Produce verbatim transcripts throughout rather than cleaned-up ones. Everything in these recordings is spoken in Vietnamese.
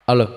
Alo.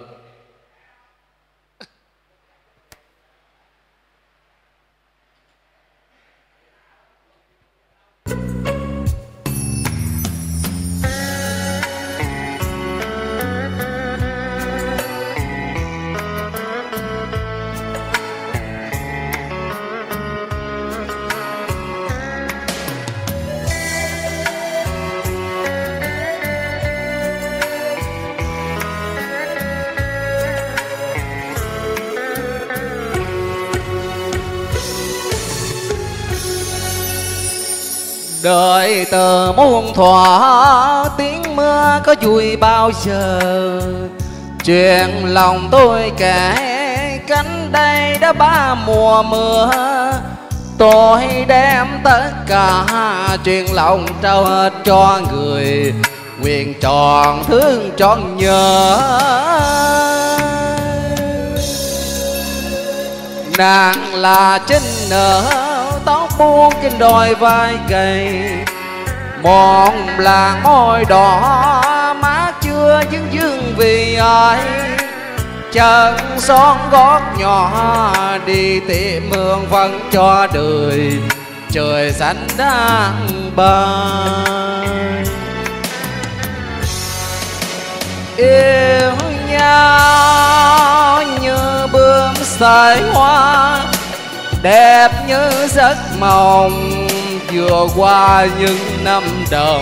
Đời tờ muôn thuở tiếng mưa có vui bao giờ. Chuyện lòng tôi kể cánh đây đã ba mùa mưa. Tôi đem tất cả chuyện lòng trao hết cho người, nguyện tròn thương trọn nhớ. Nàng là trinh nở tóc buông trên đồi vai gầy, một làng môi đỏ mát chưa dưng dưng vì ai. Chân son gót nhỏ đi tìm hương vân cho đời, trời xanh đang bay. Yêu nhau như bướm sải hoa, đẹp như giấc mộng vừa qua những năm đầu.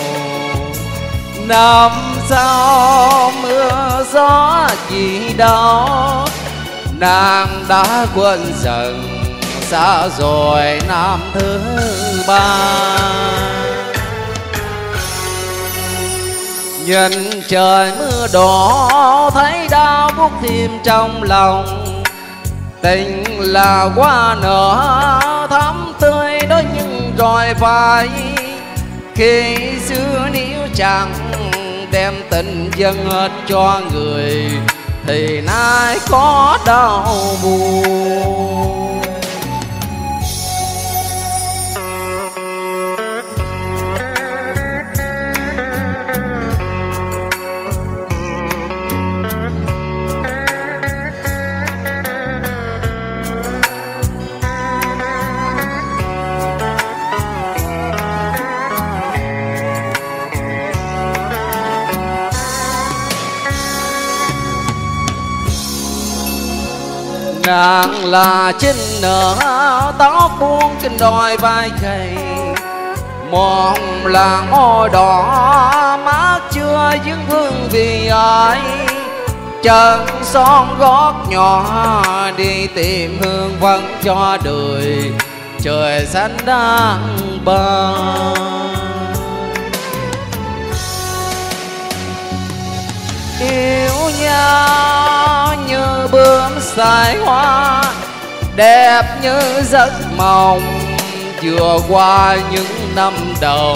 Năm sau mưa gió gì đâu, nàng đã quên dần xa rồi năm thứ ba. Nhìn trời mưa đổ thấy đau buốt thêm trong lòng. Tình là hoa nở thắm tươi đó nhưng rồi phai. Khi xưa nếu chẳng đem tình dâng hết cho người, thì nay có đau buồn. Nàng là trinh nở tóc buông trên đôi vai gầy, một làng môi đỏ mát chưa dưng hương vì ai. Chân son gót nhỏ đi tìm hương vân cho đời, trời xanh đang bay. Yêu nhau như bướm sải hoa, đẹp như giấc mộng vừa qua những năm đầu.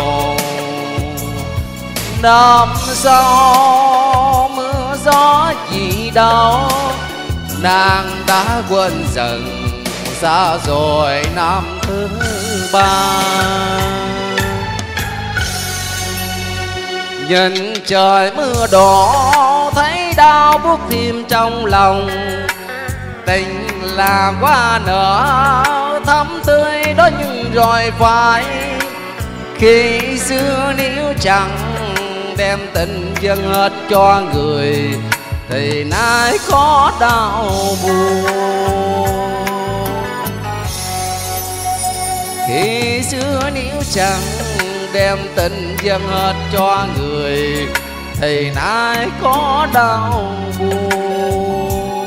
Năm sau mưa gió gì đâu, nàng đã quên dần xa rồi năm thứ ba. Nhìn trời mưa đổ thấy đau buốt thêm trong lòng. Tình là hoa nở thắm tươi đó nhưng rồi phai. Khi xưa nếu chẳng đem tình dâng hết cho người, thì nay có đau buồn. Khi xưa nếu chẳng đem tình dâng hết cho người, thì nay có đau buồn.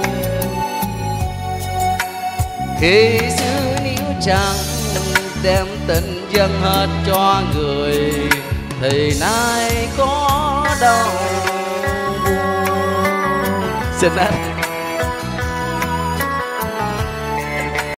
Khi xưa nếu chẳng đem tình dâng hết cho người, thì nay có đau buồn. Xin anh